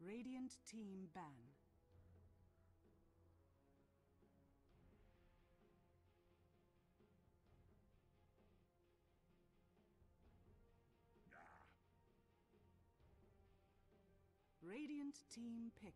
Radiant team ban. Radiant team pick.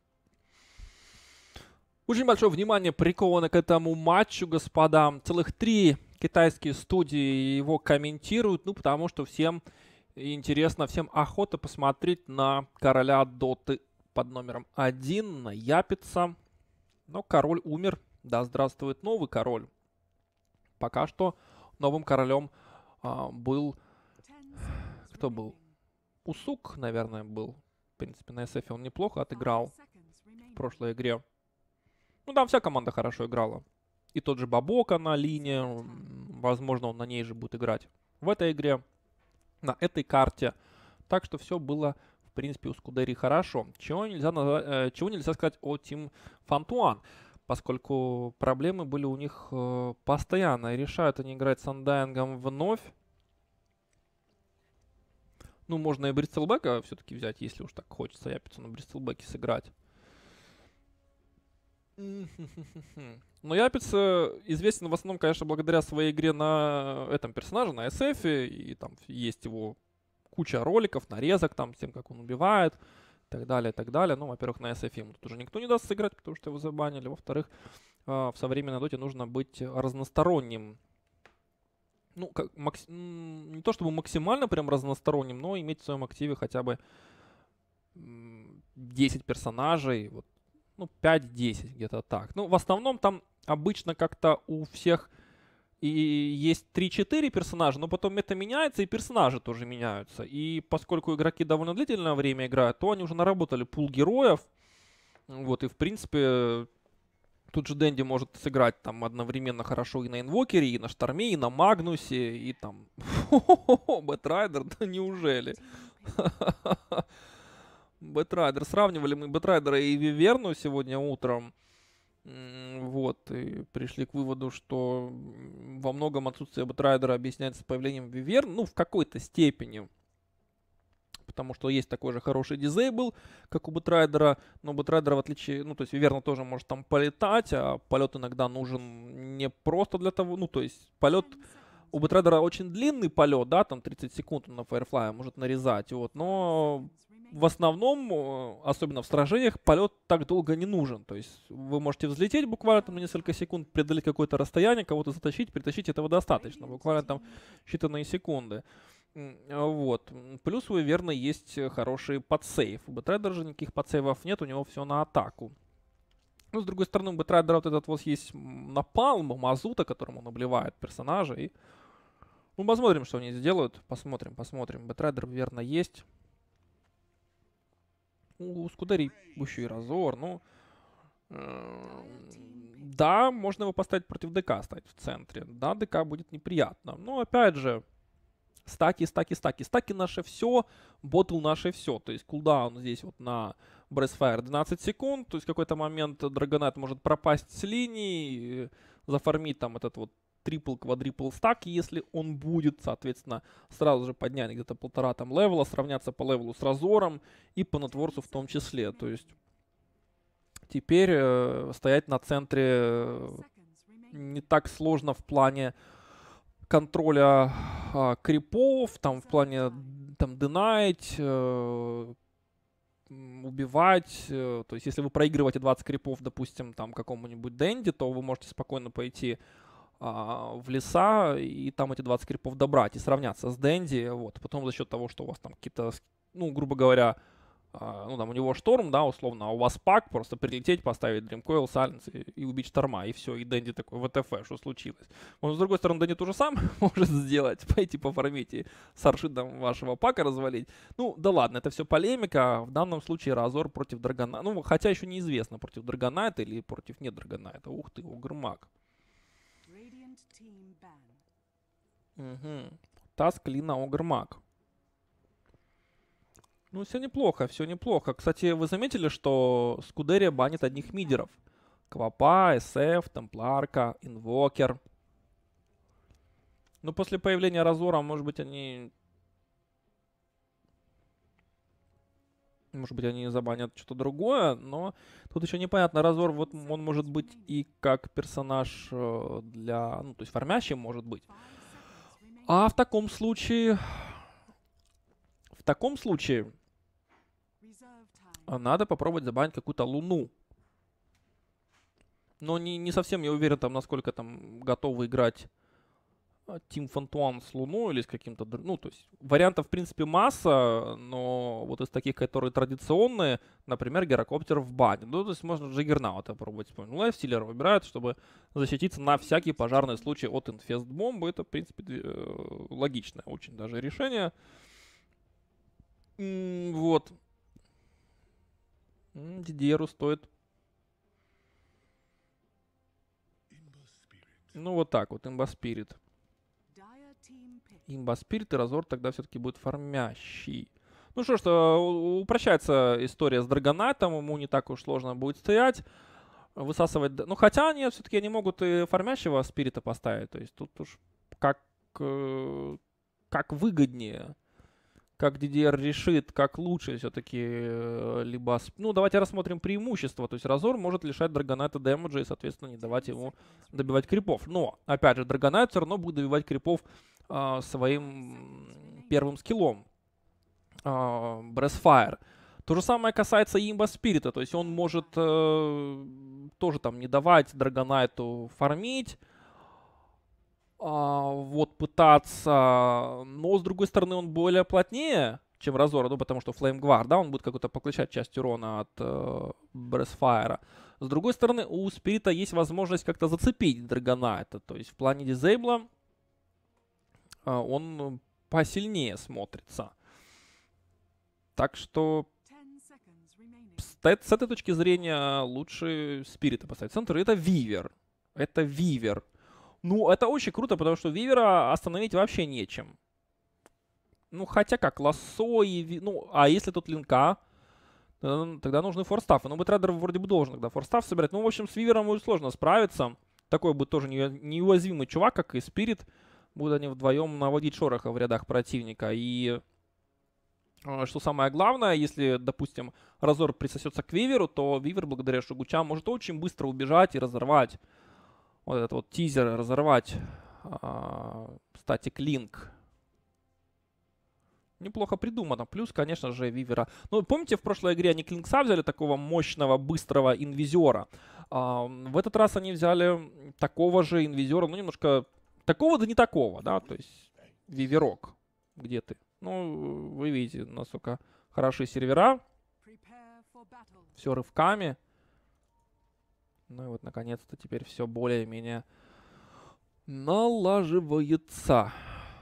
Очень большое внимание приковано к этому матчу, господа. Целых 3 китайские студии его комментируют, ну, потому что всем интересно, всем охота посмотреть на короля Доты под номером 1, на Япица. Но король умер. Да, здравствует новый король. Пока что новым королем был... 10 seconds Кто был? remaining. Усук, наверное, был. В принципе, на SF он неплохо 5 отыграл seconds в remaining. прошлой игре. Ну, там вся команда хорошо играла. И тот же Бабока на линии, возможно, он на ней же будет играть в этой игре, на этой карте. Так что все было, в принципе, у Скудерии хорошо. Чего нельзя сказать о Team Фантуан, поскольку проблемы были у них постоянно. И решают они играть с Undying вновь. Ну, можно и Бристлбека все-таки взять, если уж так хочется Япицу на Бристлбеке сыграть. Но Япиц известен в основном, конечно, благодаря своей игре на этом персонаже, на SF, и там есть его куча роликов, нарезок там с тем, как он убивает, и так далее, и так далее. Ну, во-первых, на SF ему тут уже никто не даст сыграть, потому что его забанили. Во-вторых, в современной доте нужно быть разносторонним. Ну, не то чтобы максимально прям разносторонним, но иметь в своем активе хотя бы 10 персонажей, вот, ну, 5-10, где-то так. Ну, в основном там обычно как-то у всех и есть 3-4 персонажа, но потом это меняется, и персонажи тоже меняются. И поскольку игроки довольно длительное время играют, то они уже наработали пул героев. Вот, и в принципе, тут же Дэнди может сыграть там одновременно хорошо и на Инвокере, и на Шторме, и на Магнусе, и там... Бэтрайдер, да неужели? Бэтрайдер. Сравнивали мы Бэтрайдера и Виверну сегодня утром. Вот, и пришли к выводу, что во многом отсутствие Бэтрайдера объясняется появлением Виверн, ну, в какой-то степени. Потому что есть такой же хороший дизейбл, как у Бэтрайдера, но Бэтрайдера в отличие, ну, то есть Виверна тоже может там полетать, а полет иногда нужен не просто для того, ну, то есть полет... 10 seconds. У Бэтрайдера очень длинный полет, да, там 30 секунд он на Firefly может нарезать, вот, но в основном, особенно в сражениях, полет так долго не нужен. То есть вы можете взлететь буквально там на несколько секунд, преодолеть какое-то расстояние, кого-то затащить, притащить, этого достаточно. Буквально там считанные секунды. Вот. Плюс у Верно есть хороший подсейв. У Бэтрайдера же никаких подсейвов нет, у него все на атаку. Ну, с другой стороны, у Бэтрайдера вот этот вот есть напалм, мазута, которым он обливает персонажа. И... Ну, посмотрим, что они сделают. Посмотрим. Бэтрайдер, верно, есть. У Скудерии еще и Разор, ну... Да, можно его поставить против ДК, ставить в центре. Да, ДК будет неприятно. Но, опять же, стаки. Стаки наше все, ботл наше все. То есть кулдаун здесь вот на Breathfire 12 секунд. То есть в какой-то момент Драгонайт может пропасть с линии, зафармить там этот вот трипл-квадрипл стак, если он будет, соответственно, сразу же поднять где-то 1,5 там левела, сравняться по левелу с Разором и по нетворсу в том числе. То есть теперь стоять на центре 5 seconds remaining. не так сложно в плане контроля крипов, там в плане там динать, убивать. То есть если вы проигрываете 20 крипов, допустим, там какому-нибудь Дэнди, то вы можете спокойно пойти в леса и там эти 20 крипов добрать и сравняться с Дэнди. Вот. Потом за счет того, что у вас там какие-то, ну, грубо говоря, ну, там у него шторм, да, условно, а у вас пак, просто прилететь, поставить Dreamcoil, Silence и убить шторма, и все, и Дэнди такой, ВТФ, что случилось? Он, с другой стороны, Дэнди то же самое может сделать, пойти пофармить и с аршидом вашего пака развалить. Ну, да ладно, это все полемика, в данном случае Разор против Драгонайта, ну, хотя еще неизвестно, против Драгонайта или против не Драгонайта. Ух ты, Огрмак. Radiant team ban. Угу. Таск, Лина, Огрмак. Ну, все неплохо, все неплохо. Кстати, вы заметили, что Скудерия банит одних мидеров? Квапа, СФ, Темпларка, Инвокер. Ну, после появления Разора, может быть, они Может быть, они забанят что-то другое, но тут еще непонятно. Разор, вот он может быть и как персонаж для, ну, то есть фармящий может быть. 5 seconds remaining. А в таком случае, Reserve time. надо попробовать забанить какую-то луну. Но не совсем я уверен, там, насколько там готовы играть Team Фантуан с Луной или с каким-то... Ну, то есть вариантов, в принципе, масса, но вот из таких, которые традиционные, например, Герокоптер в бане. Ну, то есть можно Джиггернаута попробовать. Лайфстиллера выбирают, чтобы защититься на всякий пожарный случай от инфест-бомбы. Это, в принципе, логичное очень даже решение. Вот. Дидьеру стоит... Ну, вот так вот, Имба Спирит. Dire team pick. Имба Спирит и Разор тогда все-таки будет фармящий. Ну что ж, упрощается история с Драгонайтом, ему не так уж сложно будет стоять, высасывать... Ну хотя нет, все-таки они могут и фармящего Спирита поставить, то есть тут уж как выгоднее, как DDR решит, как лучше все-таки либо... Ну давайте рассмотрим преимущества, то есть Разор может лишать Драгонайта дэмэджа и, соответственно, не давать ему добивать крипов. Но, опять же, Драгонайт все равно будет добивать крипов своим первым скиллом. Breathfire. То же самое касается и Имба Спирита, то есть он может тоже там не давать Драгонайту фармить, вот пытаться, но с другой стороны он более плотнее, чем Разор, ну потому что Flame Guard, да, он будет какой-то поглощать часть урона от Breathfire. С другой стороны, у Спирита есть возможность как-то зацепить Драгонайта, то есть в плане дизейбла он посильнее смотрится. Так что 10 seconds remaining. с этой точки зрения лучше Спирита поставить в центр. Это Вивер. Это Вивер. Ну, это очень круто, потому что Вивера остановить вообще нечем. Ну, хотя как, Лассо и... Ну, а если тут линка, тогда нужны форстафы. Ну, Бэтрайдер вроде бы должен тогда форстаф собирать. Ну, в общем, с Вивером будет сложно справиться. Такой будет тоже неуязвимый чувак, как и Спирит. Будут они вдвоем наводить шороха в рядах противника. И что самое главное, если, допустим, Разор присосется к Виверу, то Вивер, благодаря Шугучам, может очень быстро убежать и разорвать вот этот вот тизер, разорвать Static Link. Неплохо придумано. Плюс, конечно же, Вивера. Ну, помните, в прошлой игре они Клинкса взяли, такого мощного, быстрого инвизиора. В этот раз они взяли такого же инвизиора, ну, немножко такого, да не такого, да, то есть Виверок. Где ты? Ну, вы видите, насколько хорошие сервера. Prepare for battle. Все рывками. Ну и вот, наконец-то, теперь все более-менее налаживается.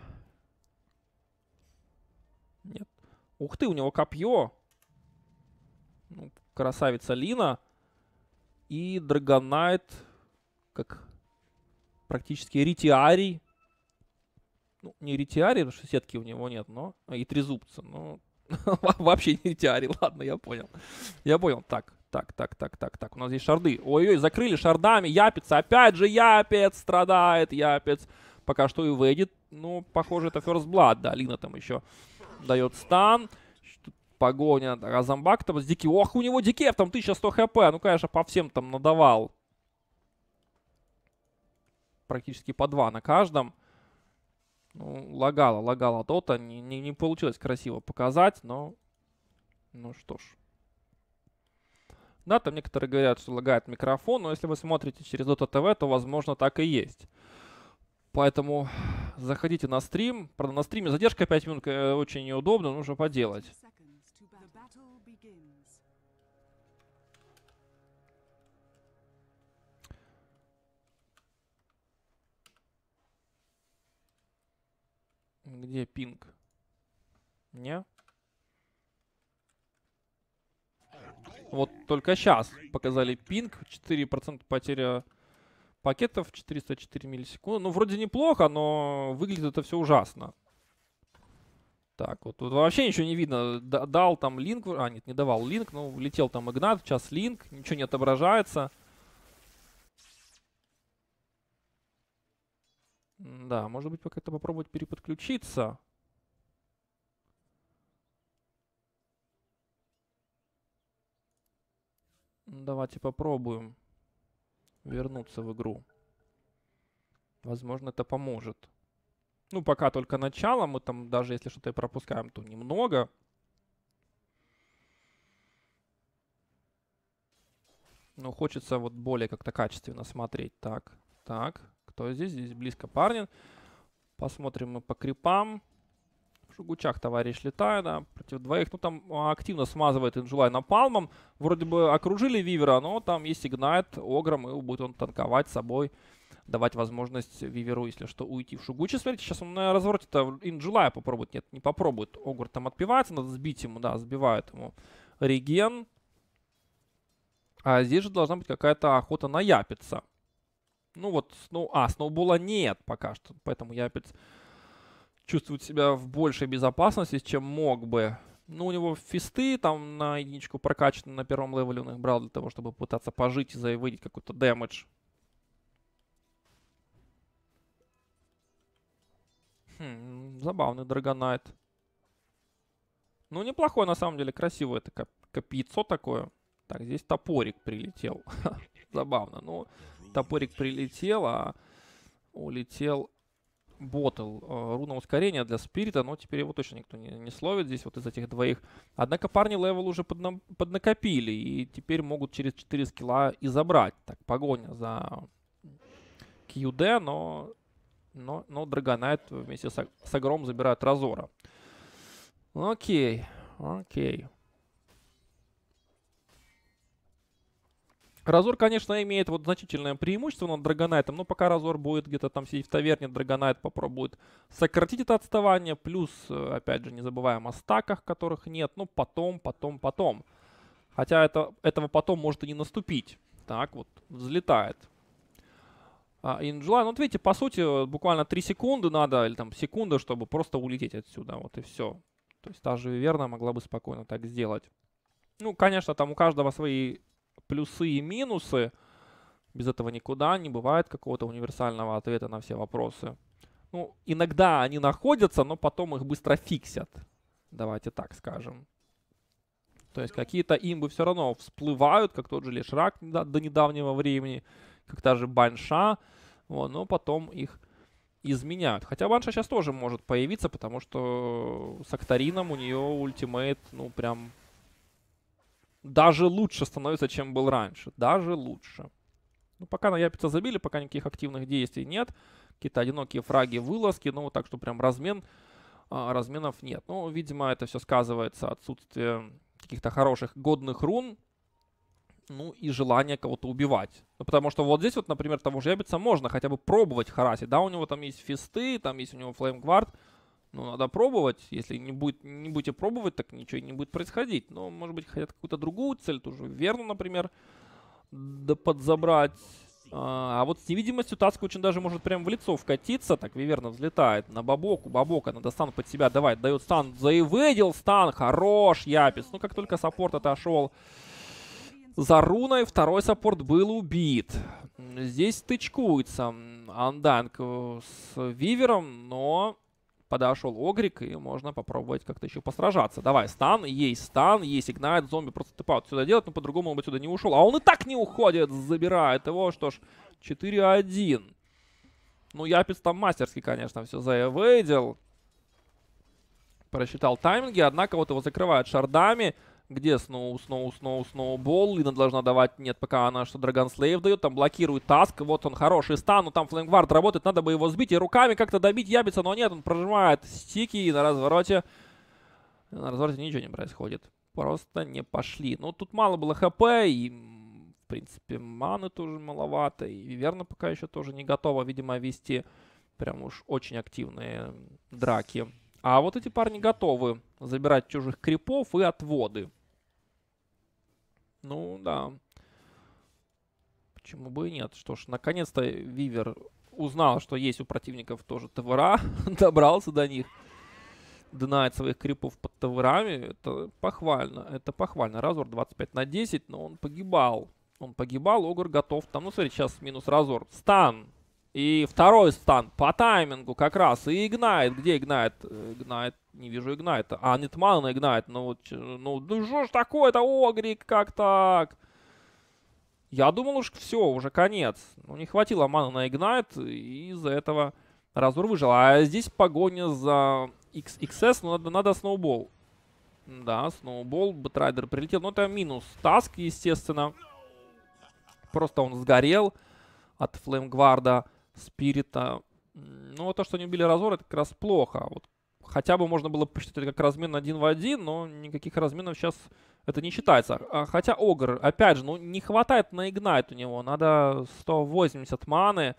Нет. Ух ты, у него копье. Ну, красавица Лина. И Драгонайт, как практически ретиарий. Ну, не ретиарий, потому что сетки у него нет, но и трезубца. Ну, вообще не ретиарий. Ладно, я понял. Я понял. Так. У нас здесь шарды. Ой-ой, закрыли шардами. Япец. Опять же Япец страдает. Япец пока что и выйдет. Ну, похоже, это First Blood. Да, Лина там еще дает стан. Погоня. Разамбак там с Дики. Ох, у него Дикев там 1100 хп. Ну, конечно, по всем там надавал. Практически по 2 на каждом. Ну, лагала Дота. Не получилось красиво показать, но... Ну что ж. Да, там некоторые говорят, что лагает микрофон, но если вы смотрите через Dota TV, то, возможно, так и есть. Поэтому заходите на стрим. Правда, на стриме задержка 5 минут очень неудобно, нужно поделать. 10 seconds to battle. The battle begins. Где пинг? Не? Вот только сейчас показали пинг. 4% потеря пакетов, 404 миллисекунды. Ну, вроде неплохо, но выглядит это все ужасно. Так, вот тут вообще ничего не видно. Дал там линк. А, нет, не давал линк. Ну, летел там Игнат, сейчас линк. Ничего не отображается. Да, может быть, пока-то попробовать переподключиться. Давайте попробуем вернуться в игру. Возможно, это поможет. Ну, пока только начало. Мы там, даже если что-то и пропускаем, то немного. Но хочется вот более как-то качественно смотреть. Так, так. Кто здесь? Здесь близко парни. Посмотрим мы по крипам. В шугучах товарищ летает, да, против двоих. Ну, там активно смазывает Инжулай напалмом. Вроде бы окружили Вивера, но там есть Игнайт, Огром, и будет он танковать с собой. Давать возможность Виверу, если что, уйти в Шугучи. Смотрите, сейчас он на развороте-то Инжулая попробует. Нет, не попробует. Огр там отпивается, надо сбить ему, да, сбивает ему реген. А здесь же должна быть какая-то охота на Япица. Ну вот, сноубола нет пока что, поэтому Япец чувствует себя в большей безопасности, чем мог бы. Ну, у него фисты там на единичку прокачаны на первом левеле, он их брал для того, чтобы пытаться пожить и заводить какой-то дэмэдж. Забавный Драгонайт. Ну, неплохой на самом деле, красивое это копьецо такое. Так, здесь топорик прилетел. Забавно. Ну, топорик прилетел, а улетел ботл. Руна ускорения для спирита, но теперь его точно никто не словит здесь вот из этих двоих. Однако парни левел уже поднакопили, и теперь могут через 4 скилла и забрать. Так, погоня за QD, но Драгонайт вместе с Огром забирает Разора. Окей, окей. Разор, конечно, имеет вот значительное преимущество над Драгонайтом, но пока Разор будет где-то там сидеть в таверне, Драгонайт попробует сократить это отставание. Плюс, опять же, не забываем о стаках, которых нет. Ну, потом. Хотя этого потом может и не наступить. Так вот, взлетает. Инжулай, ну вот видите, по сути, буквально 3 секунды надо, или там секунда, чтобы просто улететь отсюда. Вот и все. То есть та же Виверна могла бы спокойно так сделать. Ну, конечно, там у каждого свои плюсы и минусы. Без этого никуда. Не бывает какого-то универсального ответа на все вопросы. Ну, иногда они находятся, но потом их быстро фиксят. Давайте так скажем. То есть какие-то имбы все равно всплывают, как тот же Лешрак до недавнего времени, как та же Банша. Вот, но потом их изменяют. Хотя Банша сейчас тоже может появиться, потому что с Актарином у нее ультимейт, ну, прям даже лучше становится, чем был раньше. Даже лучше. Ну, пока на Япица забили, пока никаких активных действий нет. Какие-то одинокие фраги, вылазки. Ну, вот так что прям разменов нет. Ну, видимо, это все сказывается отсутствие каких-то хороших, годных рун. Ну, и желание кого-то убивать. Ну, потому что вот здесь вот, например, того же Япица можно хотя бы пробовать харасить. Да, у него там есть фисты, там есть у него флеймгвард. Ну, надо пробовать. Если не будете пробовать, так ничего и не будет происходить. Но, может быть, хотят какую-то другую цель, ту же Верну, например, да подзабрать. А вот с невидимостью Таска очень даже может прям в лицо вкатиться. Так, Виверна взлетает на Бабоку. Бабока надо стан под себя давать. Дает стан. Заеведил стан. Хорош, Япис. Ну, как только саппорт отошел за руной, второй саппорт был убит. Здесь стычкуется Анданг с Вивером, но подошел Огрик, и можно попробовать как-то еще посражаться. Давай, стан, есть игнайт, зомби просто тыпаут сюда делать, но по-другому он бы сюда не ушел. А он и так не уходит, забирает его, что ж, 4-1. Ну, Япис там мастерски, конечно, все заэвейдил. Просчитал тайминги, однако вот его закрывают шардами. Где сноубол? Лина должна давать. Нет, пока она что Драгон Слейв дает. Там блокирует Таск. Вот он хороший стан. Ну там флеймгвард работает. Надо бы его сбить и руками как-то добить Ябица. Но нет, он прожимает стики. И на развороте ничего не происходит. Просто не пошли. Ну тут мало было хп. И в принципе маны тоже маловато. И Виверна пока еще тоже не готова, видимо, вести прям уж очень активные драки. А вот эти парни готовы забирать чужих крипов и отводы. Ну, да. Почему бы и нет? Что ж, наконец-то Вивер узнал, что есть у противников тоже ТВРа. Добрался до них. Динает своих крипов под ТВРами. Это похвально. Это похвально. Разор 25/10, но он погибал. Огр готов. Там, ну, смотри, сейчас минус Разор. Стан. И второй стан по таймингу как раз. И Игнайт. Где Игнайт? Игнайт. Не вижу Игнайта. А, нет мана на Игнайт. Ну что ж такое-то, Огрик? Как так? Я думал уж все, уже конец. Но не хватило маны на Игнайт, и из-за этого Разор выжил. А здесь погоня за XS, но надо сноубол. Да, сноубол, Бэтрайдер прилетел. Но это минус таск, естественно. Просто он сгорел от Флеймгварда, Спирита. Ну, вот то, что не убили Разор, это как раз плохо. Вот хотя бы можно было посчитать это как размен 1 в 1, но никаких разменов сейчас это не считается. Хотя Огр, опять же, ну не хватает на Игнайт у него. Надо 180 маны.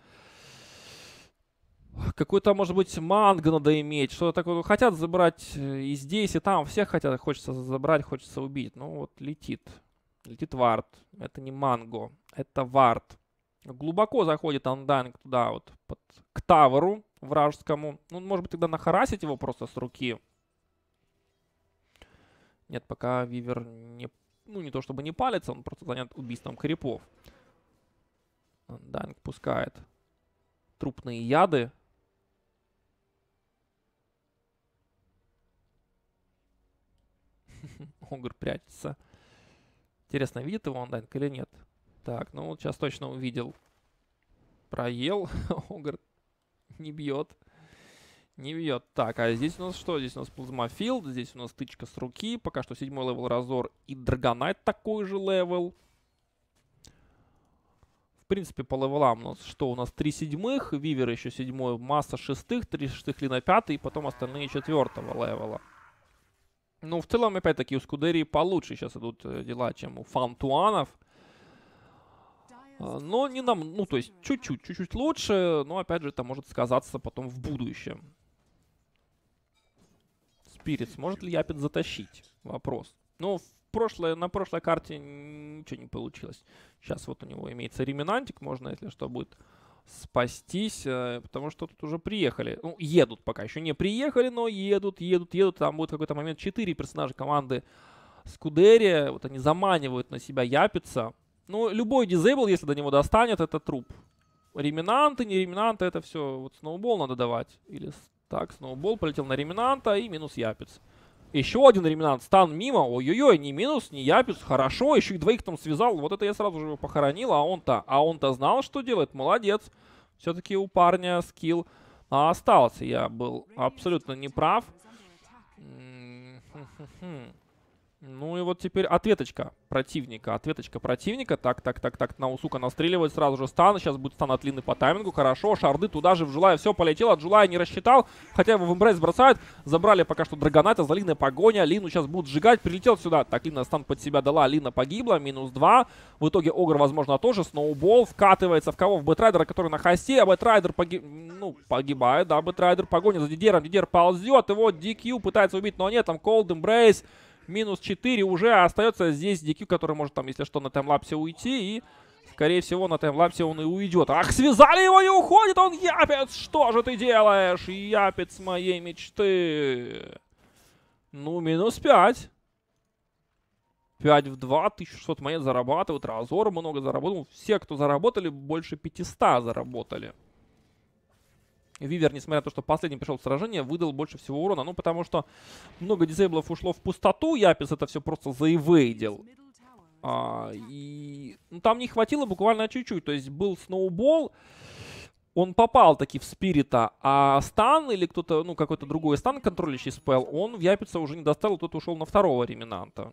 Какой-то, может быть, манго надо иметь. Что-то такое. Хотят забрать и здесь, и там. Всех хотят. Хочется забрать, хочется убить. Ну вот летит. Летит вард. Это не манго. Это вард. Глубоко заходит Undying туда вот к таверу вражескому. Ну, может быть, тогда нахарасить его просто с руки. Нет, пока Вивер не... Ну, не то чтобы не палится, он просто занят убийством крипов. Undying пускает трупные яды. Огр прячется. Интересно, видит его Undying или нет? Так, ну вот сейчас точно увидел. Проел. Огр не бьет. Не бьет. Так, а здесь у нас что? Здесь у нас Плазмофилд, здесь у нас тычка с руки. Пока что 7-й левел Разор и Драгонайт такой же левел. В принципе, по левелам у нас что? У нас 3 седьмых, Вивер еще 7-й, масса 6-х, 3 6-х Лина 5-й, и потом остальные 4-го левела. Ну, в целом, опять-таки, у Скудерии получше сейчас идут дела, чем у Фантуанов. Но не нам, ну, то есть чуть-чуть лучше, но, опять же, это может сказаться потом в будущем. Спирит, сможет ли Япет затащить? Вопрос. Ну, на прошлой карте ничего не получилось. Сейчас вот у него имеется реминантик, можно, если что, будет спастись, потому что тут уже приехали. Ну, едут пока еще не приехали, но едут. Там будет какой-то момент 4 персонажа команды Скудерия. Вот они заманивают на себя Япеца. Ну, любой дизейбл, если до него достанет, это труп. Реминанты, не реминанты, это все. Вот сноубол надо давать. Или так, сноубол полетел на реминанта и минус Япец. Еще один реминант, стан мимо. Ой-ой-ой, не минус, не Япец. Хорошо, еще и двоих там связал. Вот это я сразу же его похоронил, а он-то знал, что делает. Молодец. Все-таки у парня скилл остался. Я был абсолютно неправ. Ну и вот теперь ответочка противника. Так, Наусука настреливает сразу же стан. Сейчас будет стан от Лины по таймингу. Хорошо, шарды туда же в Джулая. Все полетело. Джулая не рассчитал. Хотя его в эмбрейс бросают. Забрали пока что Драгоната. За Линой погоня. Лину сейчас будут сжигать. Прилетел сюда. Так, Лина стан под себя дала. Лина погибла. Минус 2. В итоге Огр, возможно, тоже. Сноубол вкатывается в кого? В Бэтрайдера, который на хосте. А Бэтрайдер погибает. Да, Бэтрайдер. Погоня за Дидером. Дидер ползет. Его DQ пытается убить, но нет. Там Cold Embrace. Минус 4 уже остается здесь DQ, который может там, если что, на таймлапсе уйти. И, скорее всего, на таймлапсе он и уйдет. Ах, связали его, не уходит он, Япец! Что же ты делаешь, Япец моей мечты? Ну, минус 5. 5 в 2, 1600 монет зарабатывают. Разор много заработал. Все, кто заработали, больше 500 заработали. Вивер, несмотря на то, что последний пришел в сражение, выдал больше всего урона. Ну, потому что много дизейблов ушло в пустоту. Япец это все просто заэвейдил. Ну, там не хватило буквально чуть-чуть. То есть был сноубол. Он попал таки в Спирита. А стан или кто-то, ну, какой-то другой стан, контролирующий спел, он в Япеца уже не достал. Тот ушел на второго реминанта.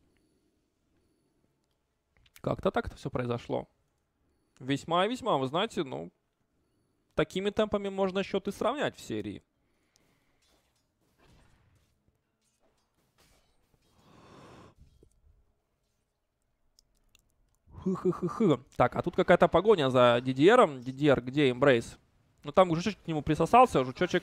Как-то так это все произошло. Весьма и весьма, вы знаете, ну... Такими темпами можно счет и сравнять в серии. Так, а тут какая-то погоня за DDR-ом. DDR, где Embrace? Ну, там жучочек к нему присосался, жучочек...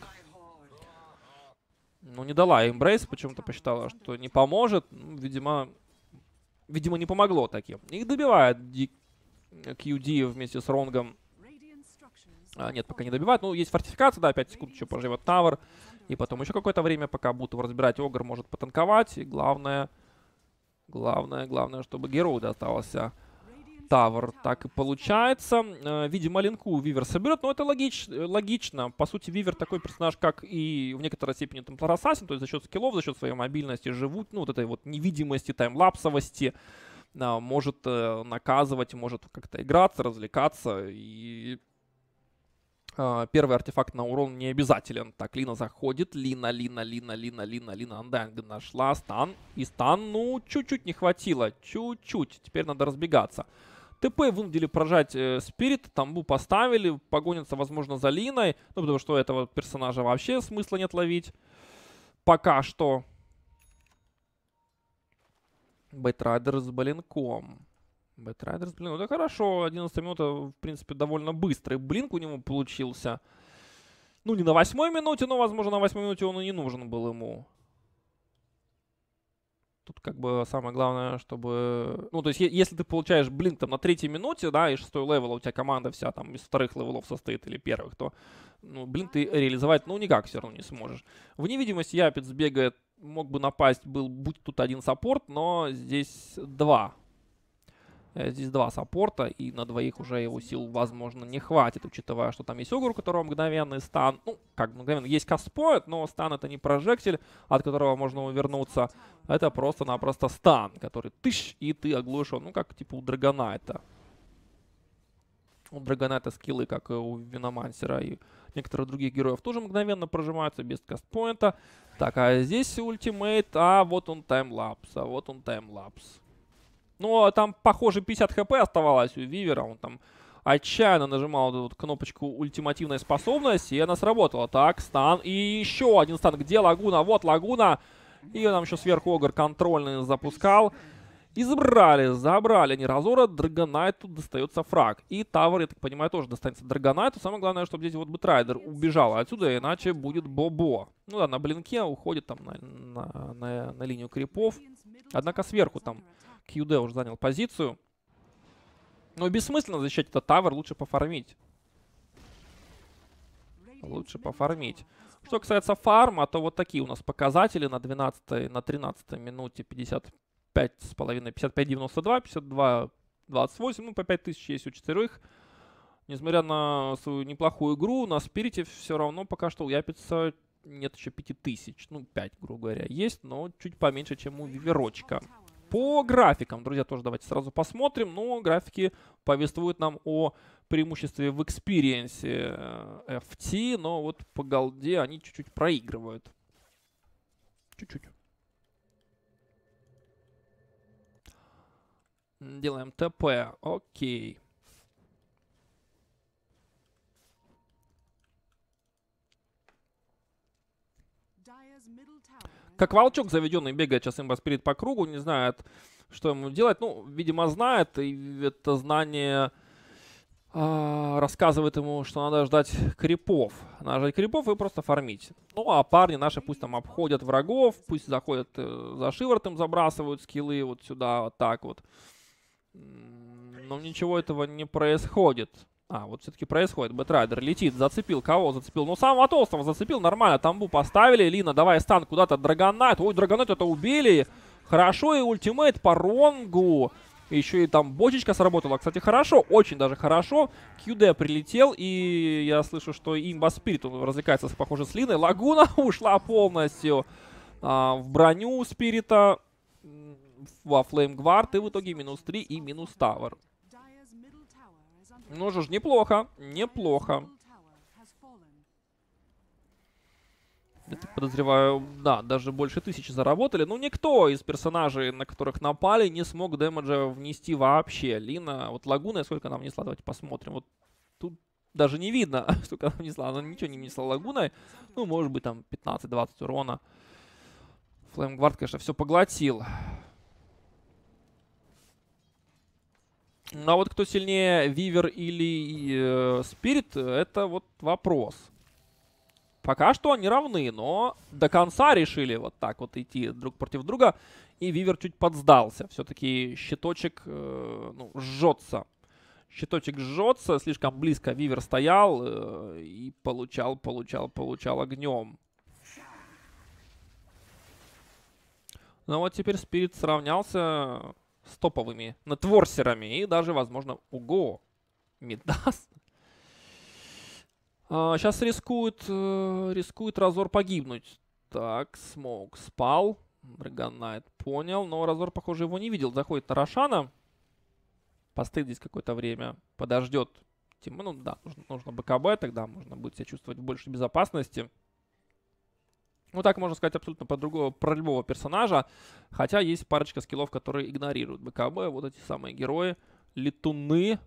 Ну, не дала Embrace, почему-то посчитала, что не поможет. Ну, видимо, не помогло таким. Их добивает QD вместе с Ронгом. Нет, пока не добивает. Ну, есть фортификация, да, 5 секунд еще проживет Тавер. И потом еще какое-то время, пока будут его разбирать, Огр может потанковать. И главное, чтобы герою достался Тавер. Так и получается. Видимо, линку Вивер соберет, но это логично. По сути, Вивер такой персонаж, как и в некоторой степени Темплар Ассасин, то есть за счет скиллов, за счет своей мобильности, живут, ну, вот этой вот невидимости, таймлапсовости. может наказывать, может как-то играться, развлекаться. И первый артефакт на урон не обязателен. Так, Лина заходит. Лина. Undying нашла стан. И стан, ну, чуть-чуть не хватило. Чуть-чуть. Теперь надо разбегаться. ТП вынудили прожать Спирит. Тамбу поставили. Погонятся, возможно, за Линой. Ну, потому что этого персонажа вообще смысла нет ловить. Пока что. Бэтрайдер с блинком. Бэтрайдер с блинком. Да хорошо, 11 минута, в принципе, довольно быстрый блинк у него получился. Ну, не на 8-й минуте, но, возможно, на 8-й минуте он и не нужен был ему. Тут как бы самое главное, чтобы... Ну, то есть, если ты получаешь блинк там на 3-й минуте, да, и 6-й левел, у тебя команда вся там из 2-х левелов состоит или 1-х, то, ну, блинк ты реализовать, ну, никак все равно не сможешь. В невидимости Япец бегает, мог бы напасть, будь тут один саппорт, но здесь 2. Здесь 2 саппорта, и на двоих уже его сил, возможно, не хватит, учитывая, что там есть Огр, у которого мгновенный стан. Ну, как мгновенный, есть кастпоинт, но стан это не прожектиль, от которого можно увернуться. Это просто-напросто стан, который тыщ, и ты оглушен. Ну, как типа у Драгонайта. У Драгонайта скиллы, как и у Виномансера и некоторых других героев, тоже мгновенно прожимаются без кастпоинта. Так, а здесь ультимейт, а вот он таймлапс, Ну, там, похоже, 50 хп оставалось у Вивера. Он там отчаянно нажимал эту вот кнопочку ультимативной способности, и она сработала. Так, стан. И еще один стан. Где Лагуна? Вот Лагуна. И там еще сверху Огр контрольный запускал. И забрали они Разора. Драгонайту достается фраг. И Тавр, я так понимаю, тоже достанется Драгонайту. Самое главное, чтобы здесь вот Бэтрайдер убежал отсюда, иначе будет Бобо. Ну да, на блинке уходит там на линию крипов. Однако сверху там QD уже занял позицию. Но бессмысленно защищать этот тавер, лучше пофармить. Что касается фарма, то вот такие у нас показатели на 12 на 13 минуте 55,5, 55,92, 52,28, ну по 5000 есть у 4. Несмотря на свою неплохую игру, на Спирите все равно пока что у Япица нет еще 5000. Ну 5, грубо говоря, есть, но чуть поменьше, чем у Виверочка. По графикам, друзья, тоже давайте сразу посмотрим. Но графики повествуют нам о преимуществе в экспириенсе FT, но вот по голде они чуть-чуть проигрывают. Чуть-чуть. Делаем ТП. Окей. Как волчок заведенный бегает сейчас имба Спирит по кругу, не знает, что ему делать. Ну, видимо, знает, и это знание рассказывает ему, что надо ждать крипов. Надо ждать крипов и просто фармить. Ну, а парни наши пусть там обходят врагов, пусть заходят за шиворотом, забрасывают скиллы вот сюда, вот так вот. Но ничего этого не происходит. Вот все-таки происходит. Бэтрайдер летит, зацепил. Кого зацепил? Ну, самого толстого зацепил. Нормально. Тамбу поставили. Лина, давай стан куда-то. Драгонайт. Ой, Драгонайт это убили. Хорошо. И ультимейт по Ронгу. Еще и там бочечка сработала. Кстати, хорошо. Очень даже хорошо. QD прилетел. И я слышу, что имба Спирит развлекается, похоже, с Линой. Лагуна ушла полностью в броню Спирита. Во Флеймгвард. И в итоге -3 и -тавер. Ну что ж, неплохо, неплохо. Я так подозреваю, да, даже больше 1000 заработали. Ну, никто из персонажей, на которых напали, не смог дэмэджа внести вообще. Лина, вот Лагуна, сколько она внесла, давайте посмотрим. Вот тут даже не видно, сколько она внесла. Она ничего не внесла Лагуной. Ну, может быть, там 15-20 урона. Флеймгвард, конечно, все поглотил. Ну, а вот кто сильнее, Вивер или Спирит, это вот вопрос. Пока что они равны, но до конца решили вот так вот идти друг против друга. И Вивер чуть подсдался. Все-таки щиточек жжется. Щиточек жжется, слишком близко Вивер стоял и получал огнем. Ну вот теперь Спирит сравнялся с топовыми нетворсерами и даже, возможно, ого, Мидас. Сейчас рискует Разор погибнуть. Так, Смоук спал. Dragon Knight понял, но Разор, похоже, его не видел. Заходит на Рошана. Постоит здесь какое-то время. Подождет. Ну да, нужно БКБ, тогда можно будет себя чувствовать в большей безопасности. Ну так можно сказать абсолютно про любого персонажа. Хотя есть парочка скиллов, которые игнорируют БКБ. Вот эти самые герои. Летуны.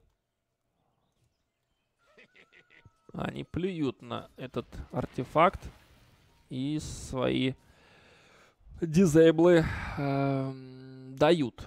Они плюют на этот артефакт. И свои дизейблы дают.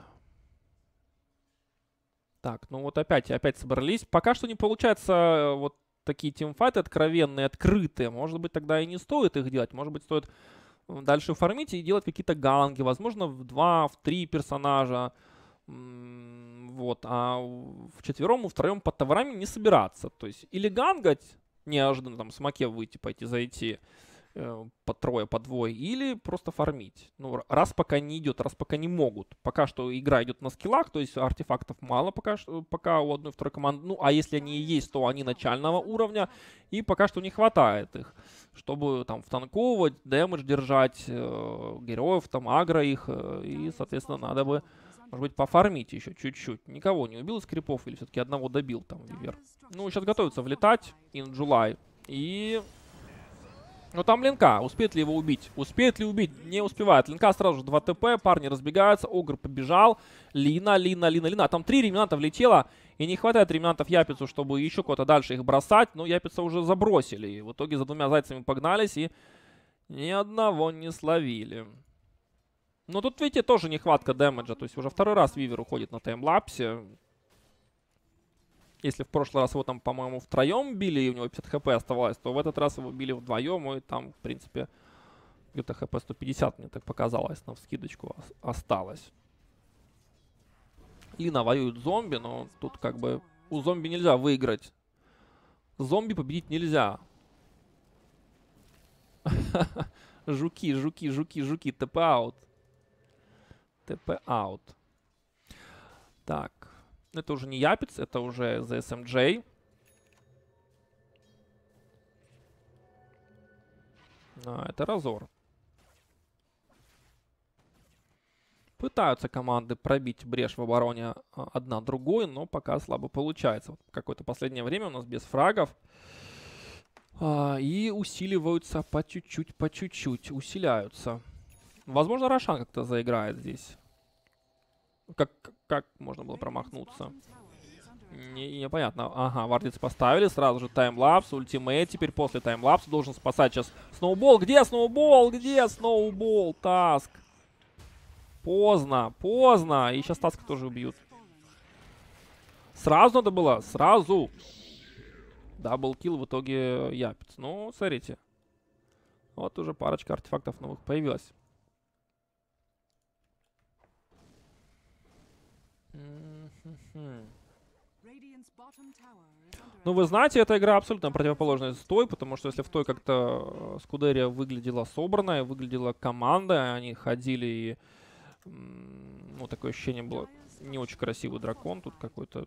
Так, ну вот опять собрались. Пока что не получается вот такие тимфайты откровенные, открытые. Может быть, тогда и не стоит их делать. Может быть, стоит дальше фармить и делать какие-то ганги. Возможно, в 2, в 3 персонажа. Вот. А вчетвером и втроем под товарами не собираться. То есть или гангать, неожиданно там с маке выйти, пойти зайти по трое, по двое, или просто фармить. Ну, раз пока не идет, раз пока не могут. Пока что игра идет на скиллах, то есть артефактов мало пока у одной и второй команды. Ну, а если они и есть, то они начального уровня, и пока что не хватает их, чтобы там втанковывать, дэмэдж держать, героев, там агро их, и, соответственно, надо бы, может быть, пофармить еще чуть-чуть. Никого не убил из крипов, или все-таки одного добил там Вивер. Ну, сейчас готовится влетать in July, и... Ну там Линка, успеет ли его убить? Успеет ли убить? Не успевает. Линка сразу же 2 ТП, парни разбегаются, Огр побежал. Лина. А там 3 ремнанта влетело, и не хватает ремнантов Япицу, чтобы еще куда-то дальше их бросать. Но Япица уже забросили, и в итоге за 2 зайцами погнались, и ни одного не словили. Но тут, видите, тоже нехватка дэмэджа, то есть уже второй раз Вивер уходит на таймлапсе. Если в прошлый раз его там, по-моему, втроем били, и у него 50 хп оставалось, то в этот раз его били вдвоем, и там, в принципе, где-то хп 150, мне так показалось, на вскидочку осталось. Лина воюет зомби, но тут как бы у зомби нельзя выиграть. Зомби победить нельзя. Жуки, ТП аут. ТП аут. Так. Это уже не Япиц, это уже The SMJ. Это Разор. Пытаются команды пробить брешь в обороне одна другой, но пока слабо получается. Вот какое-то последнее время у нас без фрагов. И усиливаются по чуть-чуть, усиляются. Возможно, Рошан как-то заиграет здесь. Как можно было промахнуться? Непонятно. Ага, вардицы поставили. Сразу же таймлапс, ультимейт. Теперь после таймлапса должен спасать сейчас Сноубол. Где Сноубол? Где Сноубол? Таск. Поздно. И сейчас Таска тоже убьют. Сразу надо было. Сразу. Даблкил в итоге Япиц. Ну, смотрите. Вот уже парочка артефактов новых появилась. Ну, вы знаете, эта игра абсолютно противоположная той, потому что если в той как-то Скудерия выглядела собранной, выглядела командой, они ходили и, ну, такое ощущение было, не очень красивый дракон, тут какой-то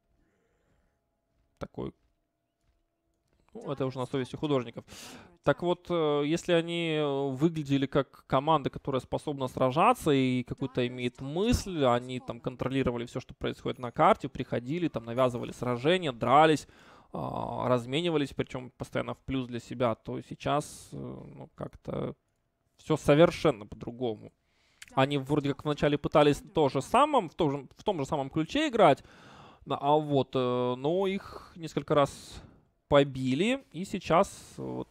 такой, ну, это уже на совести художников. Так вот, если они выглядели как команда, которая способна сражаться и какую-то имеет мысль, они там контролировали все, что происходит на карте, приходили, там навязывали сражения, дрались, разменивались, причем постоянно в плюс для себя, то сейчас, ну, как-то все совершенно по-другому. Они вроде как вначале пытались в том же самом ключе играть, вот, но их несколько раз побили, и сейчас вот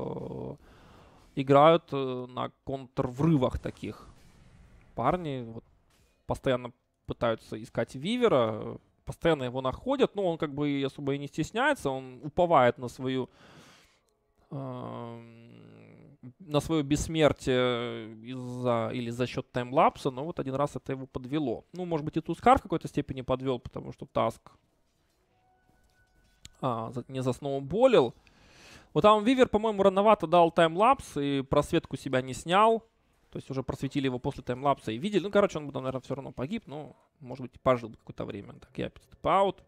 играют на контрврывах таких. Парни вот постоянно пытаются искать Вивера, постоянно его находят, но он как бы особо и не стесняется, он уповает на свое бессмертие или за счет таймлапса, но вот один раз это его подвело. Ну, может быть, и Тускар в какой-то степени подвел, потому что Таск не засноуболил. Вот там Вивер, по-моему, рановато дал таймлапс и просветку себя не снял. То есть уже просветили его после таймлапса и видели. Ну, короче, он бы, наверное, все равно погиб, но, может быть, пожил бы какое-то время. Так, я степ-аут.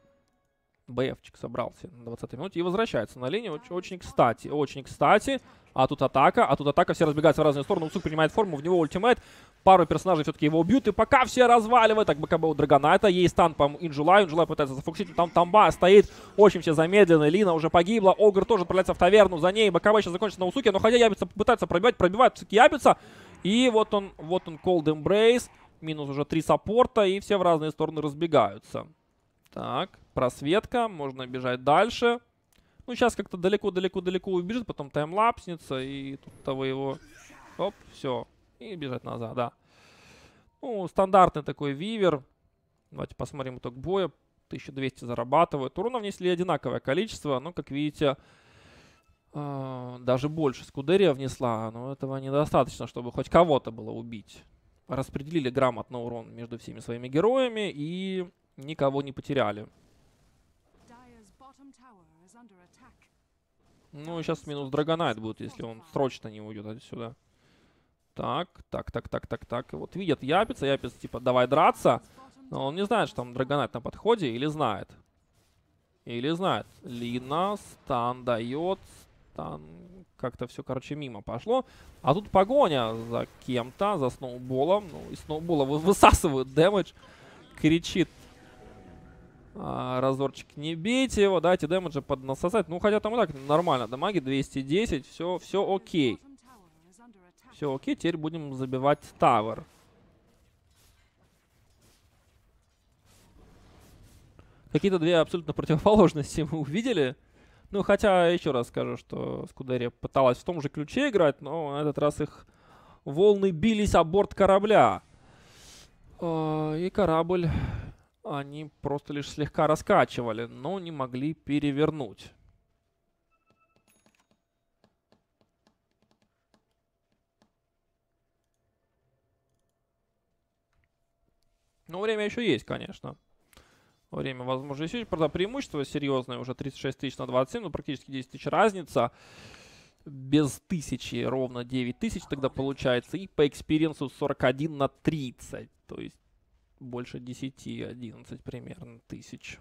БФчик собрался на 20-й минуте и возвращается на линию. Очень кстати. А тут атака, все разбегаются в разные стороны. Усук принимает форму, в него ультимейт. Пару персонажей все-таки его убьют. И пока все разваливают, так БКБ у Драгонайта. Есть стан по Инжулаю. Инжулай пытается зафокусить. Там Тамба стоит очень все замедленно. Лина уже погибла. Огр тоже отправляется в таверну. За ней БКБ сейчас закончится на Усуке. Но хотя Ябица пытается пробивает все-таки Ябица. И вот он Cold Embrace. Минус уже 3 саппорта. И все в разные стороны разбегаются. Так, просветка. Можно бежать дальше. Ну, сейчас как-то далеко-далеко-далеко убежит, потом таймлапснется, и тут-то вы его... Оп, все. И бежать назад, да. Ну, стандартный такой вивер. Давайте посмотрим итог боя. 1200 зарабатывают. Урона внесли одинаковое количество, но, как видите, даже больше Скудерия внесла. Но этого недостаточно, чтобы хоть кого-то было убить. Распределили грамотно урон между всеми своими героями и никого не потеряли. Ну, и сейчас минус Драгонайт будет, если он срочно не уйдет отсюда. Так. И вот видят Япица. Япиц, типа, давай драться. Но он не знает, что там Драгонайт на подходе. Или знает. Лина, стан дает. Стан... Как-то все, короче, мимо пошло. А тут погоня за кем-то, за Сноуболом. Ну, и Сноубола высасывают дэмэдж. Кричит. Разорчик, не бейте его, дайте дэмэджа поднасосать. Ну, хотя там и так нормально. Дамаги 210, все окей. Все окей, теперь будем забивать тавер. Какие-то две абсолютно противоположности мы увидели. Ну, хотя, еще раз скажу, что Скудерия пыталась в том же ключе играть, но на этот раз их волны бились о борт корабля. И корабль... Они просто лишь слегка раскачивали, но не могли перевернуть. Но время еще есть, конечно. Время, возможно, еще есть. Правда, преимущество серьезное. Уже 36 тысяч на 27, ну, практически 10 тысяч разница. Без 1000 ровно 9 тысяч тогда получается. И по экспириенсу 41 на 30. То есть больше 10-11 примерно тысяч.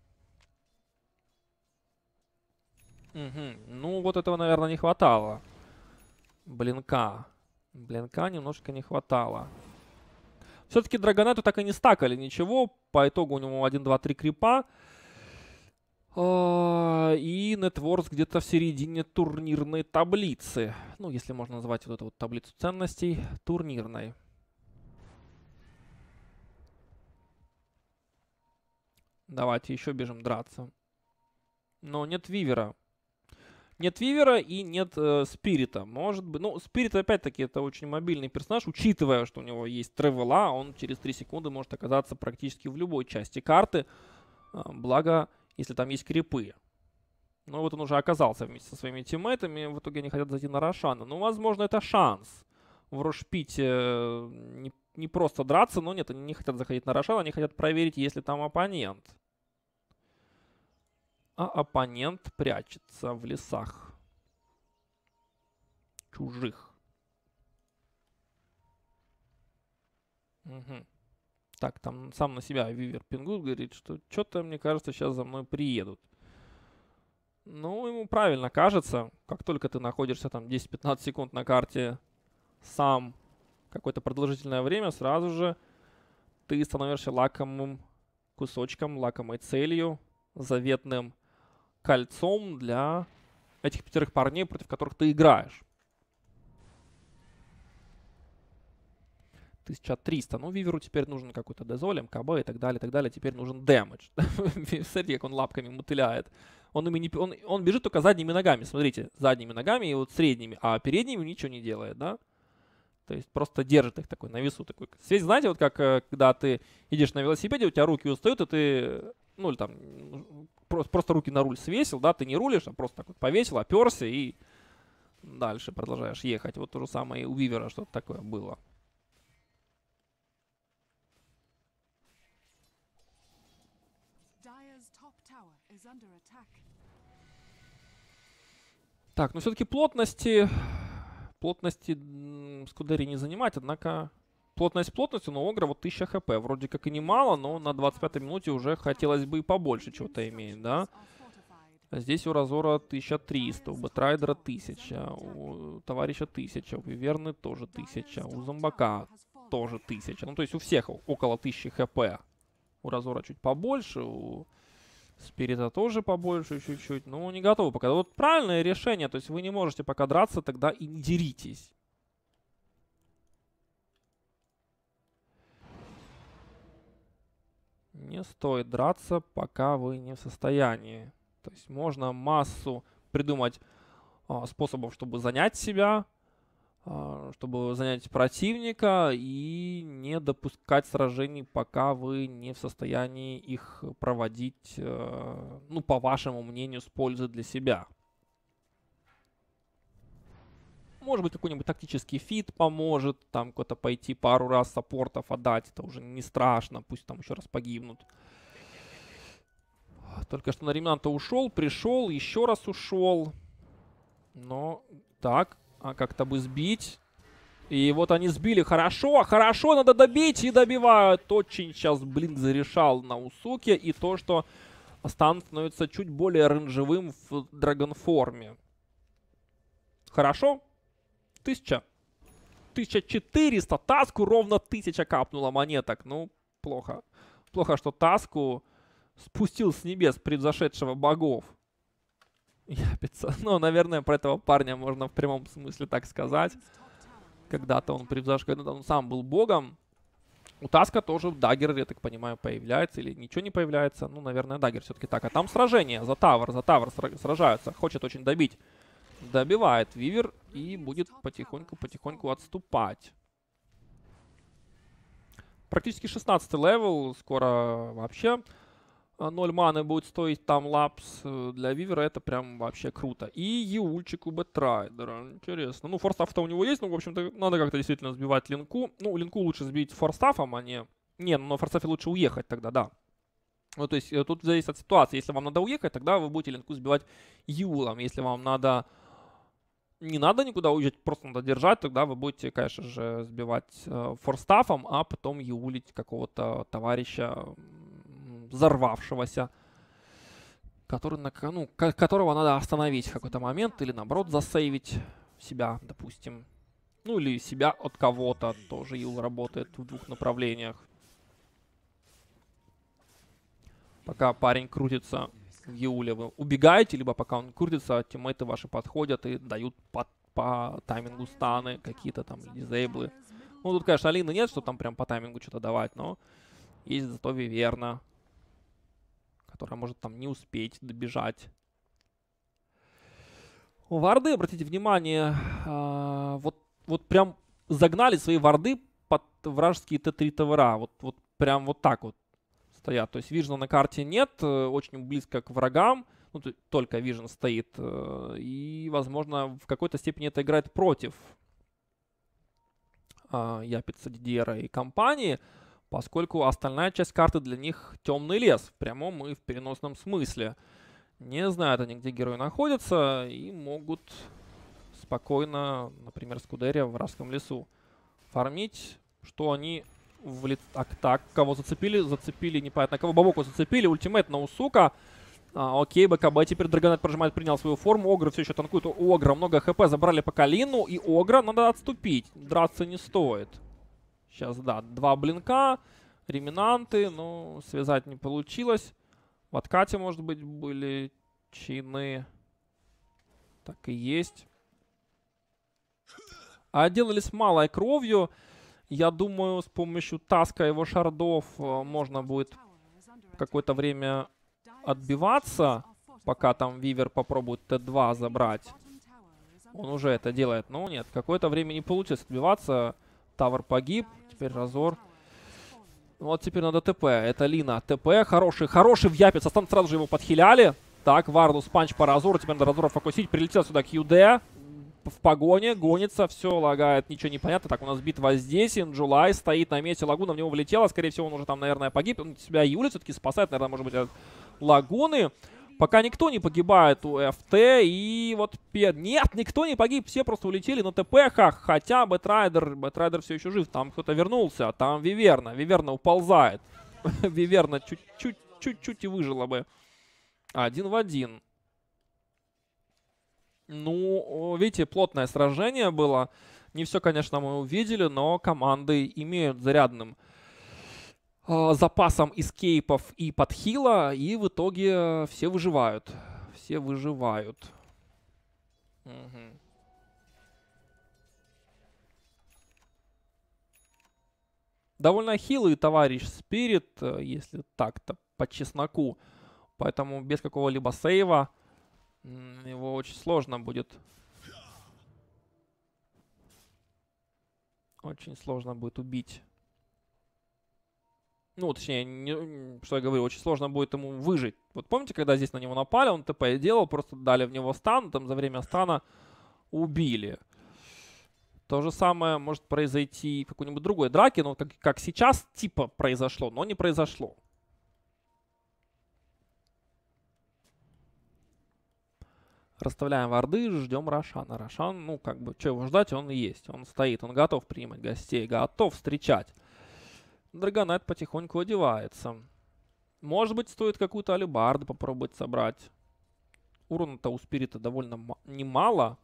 Ну, вот этого, наверное, не хватало. Блинка немножко не хватало. Все-таки Драгонайту так и не стакали ничего. По итогу у него 1, 2, 3 крипа. И Networks где-то в середине турнирной таблицы. Ну, если можно назвать вот эту вот таблицу ценностей турнирной. Давайте еще бежим драться. Но нет Вивера. Нет Вивера и нет Спирита. Может быть... Ну, Спирит, опять-таки, это очень мобильный персонаж. Учитывая, что у него есть тревела, он через 3 секунды может оказаться практически в любой части карты. Благо, если там есть крипы. Но вот он уже оказался вместе со своими тиммейтами. В итоге они хотят зайти на Рошана. Ну, возможно, это шанс. В Рошпите не просто драться, но нет, они не хотят заходить на Рошана. Они хотят проверить, есть ли там оппонент. А оппонент прячется в лесах. Чужих. Угу. Так, там сам на себя Вивер пингует, говорит, что что-то, мне кажется, сейчас за мной приедут. Ну, ему правильно кажется. Как только ты находишься там 10-15 секунд на карте сам какое-то продолжительное время, сразу же ты становишься лакомым кусочком, лакомой целью, заветным кольцом для этих 5 парней, против которых ты играешь. 1300. Ну, Виверу теперь нужен какой-то дезоль, МКБ и так далее, и так далее. Теперь нужен дэмэдж. Смотрите, как он лапками мотыляет. Он бежит только задними ногами. Смотрите, задними ногами и вот средними. А передними ничего не делает, да? То есть просто держит их такой на весу. Такой. Связь, знаете, вот как когда ты едешь на велосипеде, у тебя руки устают, и ты, ну, или там, просто руки на руль свесил, да, ты не рулишь, а просто так вот повесил, оперся и дальше продолжаешь ехать. Вот то же самое и у Вивера что-то такое было. Так, но все-таки плотности Скудерии не занимать, однако плотность плотностью, но Огра вот 1000 хп. Вроде как и немало, но на 25-й минуте уже хотелось бы и побольше чего-то иметь, да? Здесь у Разора 1300, у Бэтрайдера 1000, у товарища 1000, у Виверны тоже 1000, у Зомбака тоже 1000. Ну, то есть у всех около 1000 хп. У Разора чуть побольше, у Спирита тоже побольше чуть-чуть. Но не готовы пока. Вот правильное решение. То есть вы не можете пока драться, тогда и не деритесь. Не стоит драться, пока вы не в состоянии. То есть можно массу придумать способов, чтобы занять себя, чтобы занять противника и не допускать сражений, пока вы не в состоянии их проводить, ну, по вашему мнению, с пользой для себя. Может быть, какой-нибудь тактический фит поможет, там куда-то пойти пару раз саппортов отдать, это уже не страшно, пусть там еще раз погибнут. Только что на ремнанта ушел, пришел, еще раз ушел. Но так, а как-то бы сбить. И вот они сбили. Хорошо, хорошо, надо добить. И добивают. Очень сейчас Блинк зарешал на Усуке. И то, что Стан становится чуть более оранжевым в драгонформе. Хорошо. 1000. 1400. Таску ровно 1000 капнула монеток. Ну, плохо. Плохо, что Таску спустил с небес превзошедшего богов. Япица. Ну, наверное, про этого парня можно в прямом смысле так сказать. Когда-то он превзошел, когда он сам был богом. У Таска тоже даггер, я так понимаю, появляется. Или ничего не появляется. Ну, наверное, даггер все-таки так. А там сражение. За тавр сражаются. Хочет очень добить. Добивает Вивер и будет потихоньку отступать. Практически 16 левел. Скоро вообще 0 маны будет стоить там лапс. Для Вивера это прям вообще круто. И Еульчик у Бэтрайдера. Интересно. Ну, форстаф-то у него есть, но, в общем-то, надо как-то действительно сбивать линку. Ну, линку лучше сбить форстафом, а не... Не, ну, на форстафе лучше уехать тогда, да. Ну, то есть тут зависит от ситуации. Если вам надо уехать, тогда вы будете линку сбивать Юлом. Если вам надо... Не надо никуда уезжать, просто надо держать, тогда вы будете, конечно же, сбивать форстафом, а потом юлить какого-то товарища взорвавшегося, которого надо остановить в какой-то момент или, наоборот, засейвить себя, допустим. Ну, или себя от кого-то. Тоже юл работает в двух направлениях. Пока парень крутится в юле, вы убегаете, либо пока он крутится, тиммейты ваши подходят и дают по таймингу станы, какие-то там дизейблы. Ну, тут, конечно, Алины нет, что там прям по таймингу что-то давать, но есть зато Виверна, которая может там не успеть добежать. У варды, обратите внимание, вот прям загнали свои варды под вражеские Т3 ТВРа. Вот прям вот так вот стоят. То есть вижена на карте нет, очень близко к врагам. Ну, только Vision стоит. И, возможно, в какой-то степени это играет против Япица, Дидьера и компании, поскольку остальная часть карты для них темный лес в прямом и в переносном смысле. Не знают они, где герои находятся, и могут спокойно, например, Скудерия в вражеском лесу фармить, что они... Так, кого зацепили? Зацепили, непонятно кого. Бабоку зацепили, ультимейт на Усука. Окей, БКБ теперь Драгонайт прожимает, принял свою форму. Огр все еще танкует. У Огра много хп, забрали по Калину. И Огра надо отступить. Драться не стоит. Сейчас, да, 2 блинка. Реминанты, но связать не получилось. В откате, может быть, были чины. Так и есть. Отделались малой кровью. Я думаю, с помощью Таска и его шардов можно будет какое-то время отбиваться, пока там Вивер попробует Т2 забрать. Он уже это делает, но нет, какое-то время не получилось отбиваться. Тавр погиб, теперь Разор. Вот теперь надо ТП, это Лина. ТП хороший в Япице, там сразу же его подхиляли. Так, Вардус панч по Разору, теперь надо Разора фокусить. Прилетел сюда QD. В погоне, гонится, все, лагает, ничего не понятно. Так, у нас битва здесь, Инджулай стоит на месте, Лагуна в него влетела, скорее всего, он уже там, наверное, погиб. Он себя Юли все-таки спасает, наверное, может быть, от Лагуны. Пока никто не погибает у ФТ, и вот... Нет, никто не погиб, все просто улетели на ТПХах, хотя Бэтрайдер все еще жив, там кто-то вернулся, там Виверна уползает. Виверна чуть-чуть и выжила бы. 1 в 1. Ну, видите, плотное сражение было. Не все, конечно, мы увидели, но команды имеют зарядным запасом эскейпов и подхила, и в итоге все выживают. Все выживают. Мгм. Довольно хилый товарищ Спирит, если так-то по чесноку. Поэтому без какого-либо сейва его очень сложно будет. Очень сложно будет убить. Ну, точнее, что я говорю, очень сложно будет ему выжить. Вот помните, когда здесь на него напали, он ТП делал, просто дали в него стан, там за время стана убили. То же самое может произойти в какой-нибудь другой драке, но как сейчас типа произошло, но не произошло. Расставляем варды, ждем Рошана. Рошан, ну, как бы, что его ждать, он и есть. Он стоит, он готов принимать гостей, готов встречать. Драгонайт потихоньку одевается. Может быть, стоит какую-то алебарду попробовать собрать. Урона-то у Спирита довольно немало.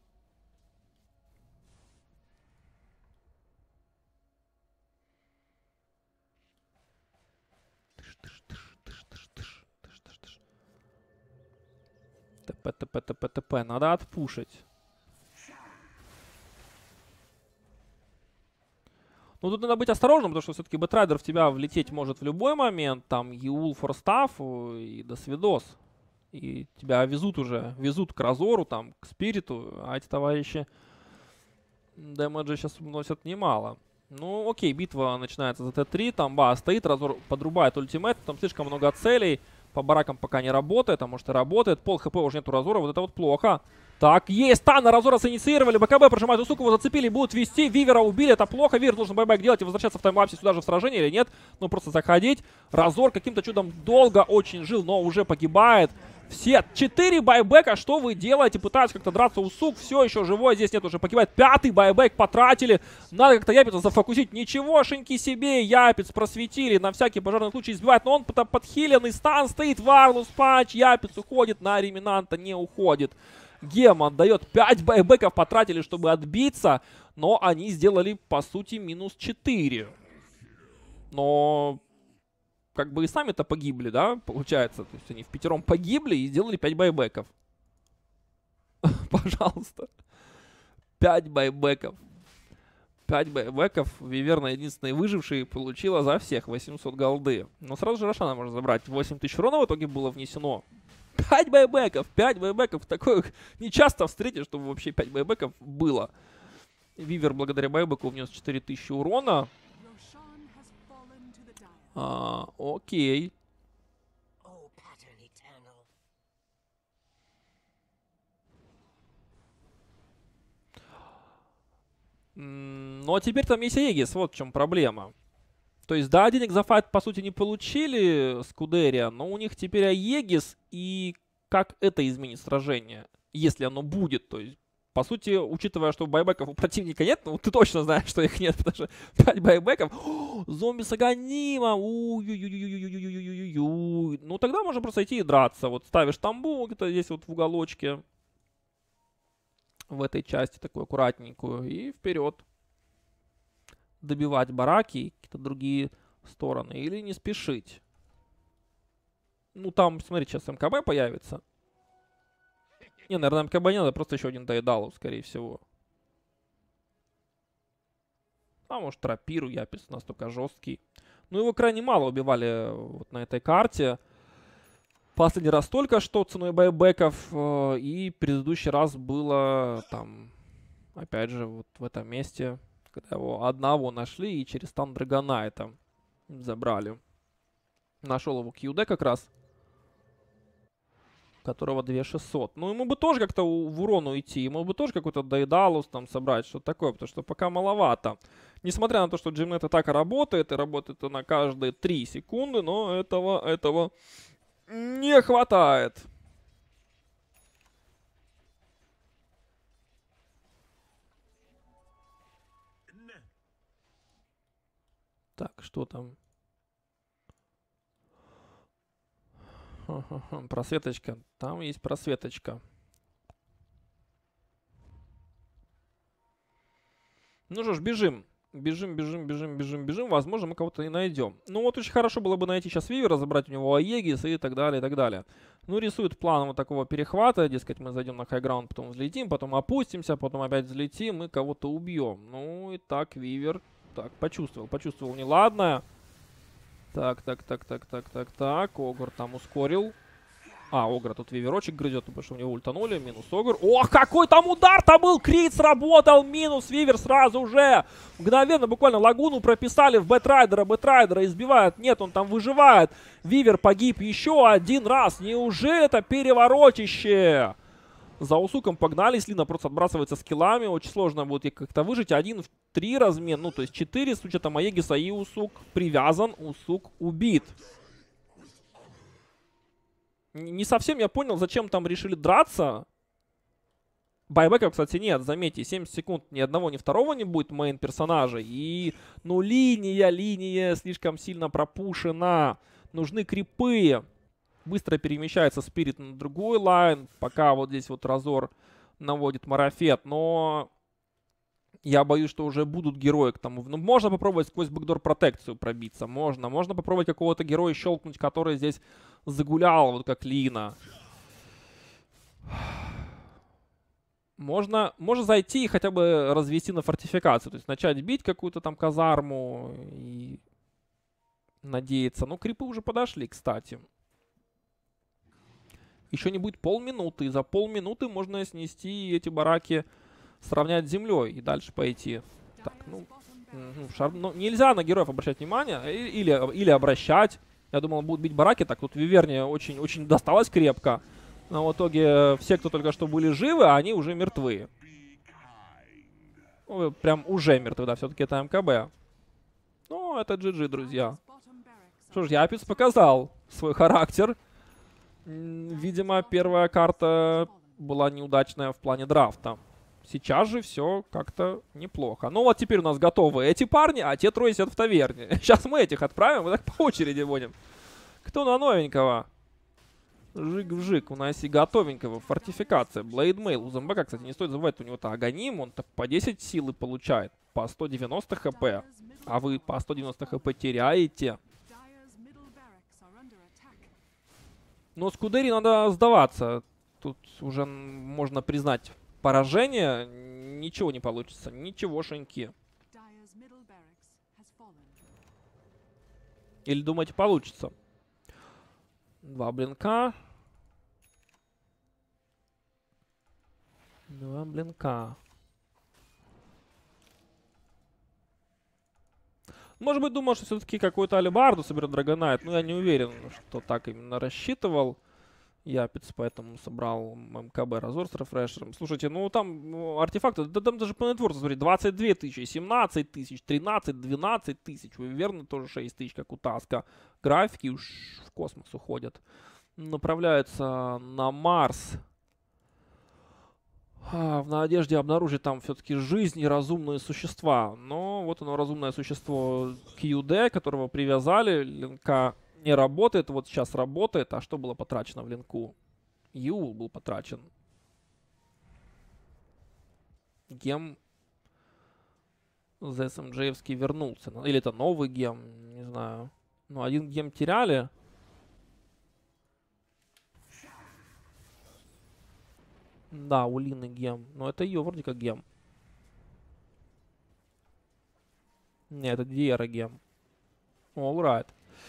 ТП. Надо отпушить. Ну, тут надо быть осторожным, потому что все-таки Бэтрайдер в тебя влететь может в любой момент. Там Юл, Форстаф и до свидос. И тебя везут к Разору, там, к Спириту. А эти товарищи дэмэджа сейчас вносят немало. Ну, окей, битва начинается за Т3. Там стоит, Разор подрубает ультимейт. Там слишком много целей. По баракам пока не работает, а может и работает. Пол хп уже нету Разора, вот это вот плохо. Так, есть, Тана, Разора синициировали, БКБ прожимают суку, его зацепили, будут вести, Вивера убили, это плохо, Вивер должен байбек делать и возвращаться в таймлапсе сюда же в сражение или нет, ну просто заходить. Разор каким-то чудом долго очень жил, но уже погибает. Все 4 байбека, что вы делаете? Пытаются как-то драться, Усук все еще живой, здесь нет, уже погибает. 5-й байбек потратили, надо как-то Япица зафокусить. Ничегошеньки себе, Япиц просветили, на всякий пожарный случай избивает, но он подхиленный, стан стоит, Варлус панч, Япиц уходит, на Реминанта не уходит. Гемон дает 5 байбеков, потратили, чтобы отбиться, но они сделали, по сути, минус 4. Но как бы и сами-то погибли, да, получается. То есть они впятером погибли и сделали 5 байбеков. Пожалуйста. 5 байбеков. 5 байбеков. Виверна, единственный выживший, получила за всех 800 голды. Но сразу же Рошана можно забрать. 8000 урона в итоге было внесено. 5 байбеков. 5 байбеков. Такое не часто встретишь, чтобы вообще 5 байбеков было. Вивер благодаря байбеку внес 4000 урона. Окей. Но теперь там есть Аегис, вот в чем проблема. То есть, да, денег за файт, по сути, не получили Скудерия, но у них теперь Аегис, и как это изменит сражение, если оно будет, то есть, по сути, учитывая, что байбеков у противника нет, ну, ты точно знаешь, что их нет, потому что 5 байбеков. Зомби с Аганимом. Ну, тогда можно просто идти и драться. Вот ставишь тамбу где-то здесь вот в уголочке. В этой части такую аккуратненькую. И вперед. Добивать бараки и какие-то другие стороны. Или не спешить. Ну, там, смотри, сейчас МКБ появится. Не, наверное, МКБ не надо, просто еще один Дайдалов, скорее всего. А может, Рапиру, Япис настолько жесткий. Ну, его крайне мало убивали вот на этой карте. Последний раз только что ценой байбеков. И предыдущий раз было там, опять же, вот в этом месте, когда его одного нашли и через стан Драгонайта забрали. Нашел его QD как раз, которого 2600. Ну, ему бы тоже как-то в урон уйти. Ему бы тоже какой-то Дейдалус там собрать, что-то такое, потому что пока маловато. Несмотря на то, что GMNet атака работает, и работает она каждые 3 секунды, но этого не хватает. Так, что там? Просветочка. Там есть просветочка. Ну что ж, бежим. Бежим, бежим, бежим, бежим, бежим. Возможно, мы кого-то и найдем. Ну вот очень хорошо было бы найти сейчас Вивера, забрать у него Аегис и так далее, и так далее. Ну, рисует план вот такого перехвата. Дескать, мы зайдем на хайграунд, потом взлетим, потом опустимся, потом опять взлетим и кого-то убьем. Ну и так, Вивер. Так, почувствовал неладное. Так. Огр там ускорил. Огра тут Виверочек грызет, потому что у него ультанули. Минус Огр. Ох, какой там удар-то был! Крит сработал! Минус Вивер сразу же! Мгновенно, буквально лагуну прописали в Бэтрайдера. Бэтрайдера избивают. Нет, он там выживает. Вивер погиб еще один раз. Неужели это переворотище? За Усуком погнались. Лина просто отбрасывается скиллами. Очень сложно будет как-то выжить. 1 в 3 размен. Ну, то есть 4 с учетом Аегиса, и Усук привязан. Усук убит. Не совсем я понял, зачем там решили драться. Байбеков, кстати, нет. Заметьте, 70 секунд ни одного, ни второго не будет мейн-персонажа. И, ну, линия слишком сильно пропушена. Нужны крипы. Быстро перемещается Спирит на другой лайн. Пока вот здесь вот Разор наводит марафет. Но я боюсь, что уже будут герои к тому. Ну, можно попробовать сквозь бэкдор протекцию пробиться. Можно попробовать какого-то героя щелкнуть, который здесь загулял, вот как Лина. Можно зайти и хотя бы развести на фортификацию. То есть начать бить какую-то там казарму и надеяться. Ну, крипы уже подошли, кстати. Еще не будет полминуты. И за полминуты можно снести эти бараки, сравнять с землей и дальше пойти. Так, ну нельзя на героев обращать внимание. Или обращать. Я думал, будут бить бараки. Так, тут Виверне очень досталось крепко. Но в итоге все, кто только что были живы, они уже мертвы. Ну, прям уже мертвы, да, все-таки это МКБ. Ну, это GG, друзья. Что ж, Япис показал свой характер. Видимо, первая карта была неудачная в плане драфта. Сейчас же все как-то неплохо. Ну вот теперь у нас готовы эти парни, а те трое сидят в таверне. Сейчас мы этих отправим и так по очереди будем. Кто на новенького? Жик-вжик. У нас и готовенького. Фортификация. Блейдмейл. У зомбака, кстати, не стоит забывать, у него-то Аганим. Он-то по 10 силы получает. По 190 хп. А вы по 190 хп теряете. Но Скудери надо сдаваться. Тут уже можно признать поражение. Ничего не получится. Ничегошеньки. Или думаете, получится? 2 блинка. 2 блинка. Может быть, думал, что все-таки какой-то алебарду соберет Драгонайт. Но я не уверен, что так именно рассчитывал Япец, поэтому собрал МКБ Разор с рефрешером. Слушайте, ну там артефакты, да там даже по нетворцу, смотри, 22 тысячи, 17 тысяч, 13, 12 тысяч. Верно, тоже 6 тысяч, как у Таска. Графики уж в космос уходят. Направляются на Марс. В надежде обнаружить там все-таки жизнь и разумные существа. Но вот оно, разумное существо QD, которого привязали. Линка не работает. Вот сейчас работает. А что было потрачено в линку? Юл был потрачен. Гем ZSMJ-евский вернулся. Или это новый гем, не знаю. Ну, один гем теряли. Да, у Лины гем. Но это ее вроде как гем. Не, это Диера гем. Alright.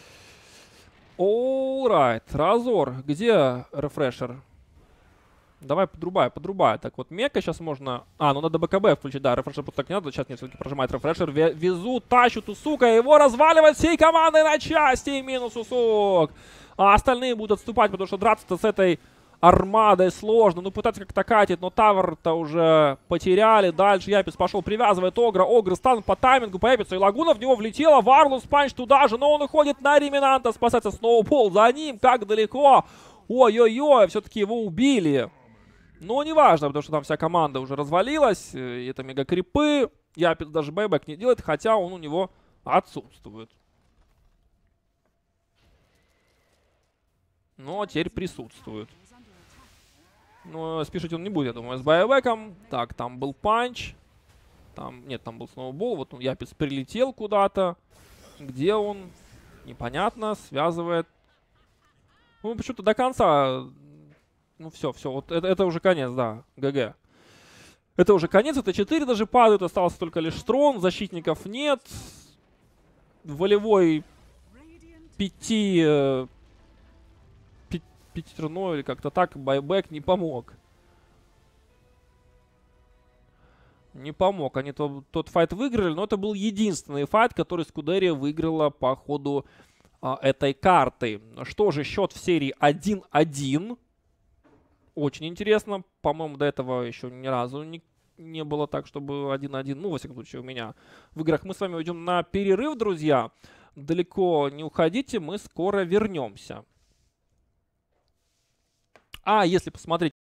Alright. Разор. Где рефрешер? Давай подрубай. Так вот, Мека сейчас можно... ну надо БКБ включить. Да, рефрешер просто так не надо. Сейчас мне все-таки прожимает рефрешер. Везут, тащут Усука. Его разваливают всей командой на части. Минус Усук. А остальные будут отступать, потому что драться-то с этой армадой сложно. Ну, пытаться как-то катить, но тавер-то уже потеряли. Дальше Япис пошел, привязывает Огра. Огр стан по таймингу по Япису. И Лагуна в него влетела. Варлус панч туда же, но он уходит на Реминанта. Спасается Сноубол за ним. Как далеко. Ой-ой-ой, все-таки его убили. Но неважно, потому что там вся команда уже развалилась. И это мегакрипы. Япис даже бэйбэк не делает, хотя он у него отсутствует. Но теперь присутствует. Но спешить он не будет, я думаю, с байбеком. Так, там был панч. Там, нет, там был сноубол. Вот он, Япис прилетел куда-то. Где он? Непонятно. Связывает. Ну, почему-то до конца. Ну, все. Вот это уже конец, да. ГГ. Это уже конец. Это 4 даже падают. Остался только лишь Строн. Защитников нет. Волевой 5-терной или как-то так. Байбек не помог. Не помог. Они тот файт выиграли, но это был единственный файт, который Скудерия выиграла по ходу этой карты. Что же, счет в серии 1-1. Очень интересно. По-моему, до этого еще ни разу не было так, чтобы 1-1. Ну, во всяком случае, у меня в играх. Мы с вами уйдем на перерыв, друзья. Далеко не уходите, мы скоро вернемся. А если посмотреть